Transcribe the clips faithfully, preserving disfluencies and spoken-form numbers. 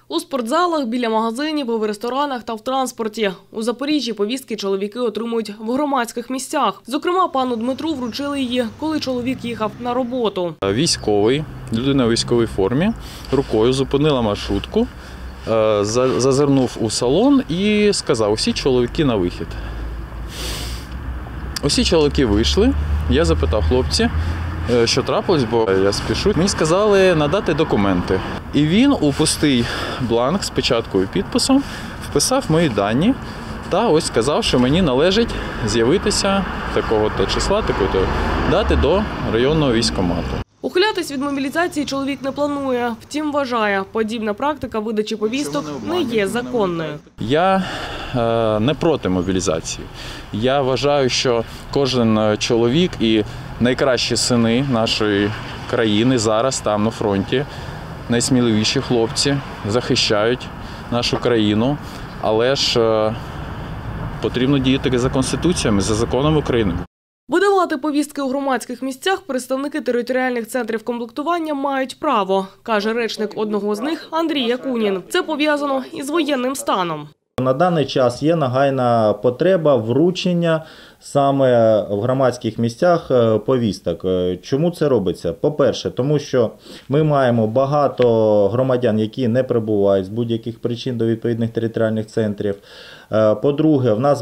У спортзалах, біля магазинів, в ресторанах та в транспорті. У Запоріжжі повістки чоловіки отримують в громадських місцях. Зокрема, пану Дмитру вручили її, коли чоловік їхав на роботу. Військовий, людина у військовій формі, рукою зупинила маршрутку, зазирнув у салон і сказав: усі чоловіки на вихід. Усі чоловіки вийшли. Я запитав: хлопці, що трапилось, бо я спішу. Мені сказали надати документи. І він у пустий бланк з печаткою і підписом вписав мої дані та ось сказав, що мені належить з'явитися такого-то числа, такої-то дати до районного військкомату. Ухилятись від мобілізації чоловік не планує. Втім, вважає, подібна практика видачі повісток не є законною. Я е, не проти мобілізації. Я вважаю, що кожен чоловік і найкращі сини нашої країни зараз там на фронті, найсміливіші хлопці, захищають нашу країну, але ж е, потрібно діяти за Конституціями, за законом України. Видавати повістки у громадських місцях представники територіальних центрів комплектування мають право, каже речник одного з них Андрій Якунін. Це пов'язано із воєнним станом. На даний час є нагальна потреба вручення саме в громадських місцях повісток. Чому це робиться? По-перше, тому що ми маємо багато громадян, які не прибувають з будь-яких причин до відповідних територіальних центрів. По-друге, в нас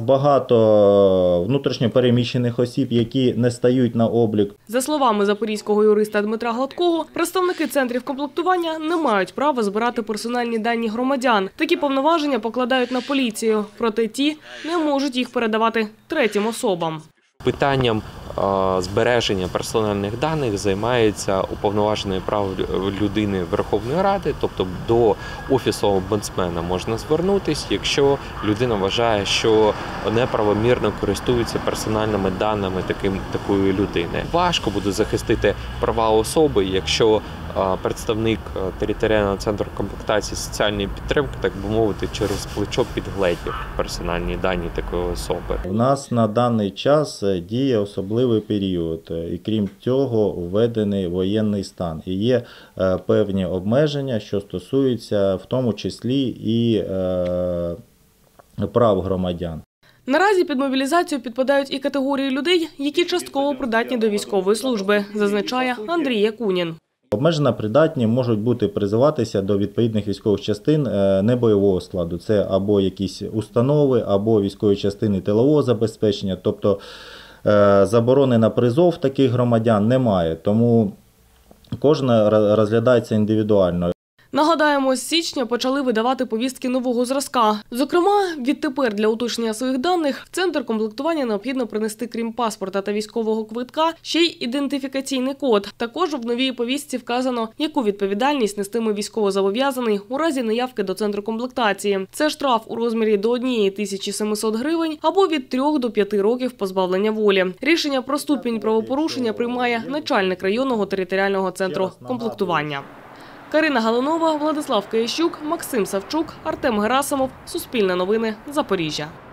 багато внутрішньо переміщених осіб, які не стають на облік. За словами запорізького юриста Дмитра Гладкого, представники центрів комплектування не мають права збирати персональні дані громадян. Такі повноваження покладають на поліцію, проте ті не можуть їх передавати третім особам. Питанням збереження персональних даних займається уповноважений прав людини Верховної Ради, тобто до Офісу омбудсмена можна звернутися, якщо людина вважає, що неправомірно користується персональними даними таким, такої людини. Важко буде захистити права особи, якщо представник територіального центру комплектації соціальної підтримки, так би мовити, через плечо підгледів персональні дані такої особи. У нас на даний час діє особливий період, і крім цього введений воєнний стан. І є певні обмеження, що стосуються в тому числі і е, прав громадян. Наразі під мобілізацію підпадають і категорії людей, які частково придатні до військової служби, зазначає Андрій Якунін. Обмежено придатні можуть бути призиватися до відповідних військових частин небойового складу. Це або якісь установи, або військові частини тилового забезпечення. Тобто заборони на призов таких громадян немає, тому кожна розглядається індивідуально. Нагадаємо, з січня почали видавати повістки нового зразка. Зокрема, відтепер для уточнення своїх даних в центр комплектування необхідно принести, крім паспорта та військового квитка, ще й ідентифікаційний код. Також в новій повістці вказано, яку відповідальність нестиме військовозобов'язаний у разі неявки до центру комплектації. Це штраф у розмірі до однієї тисячі семисот гривень або від трьох до п'яти років позбавлення волі. Рішення про ступінь правопорушення приймає начальник районного територіального центру комплектування. Карина Галунова, Владислав Киящук, Максим Савчук, Артем Герасимов. Суспільне новини. Запоріжжя.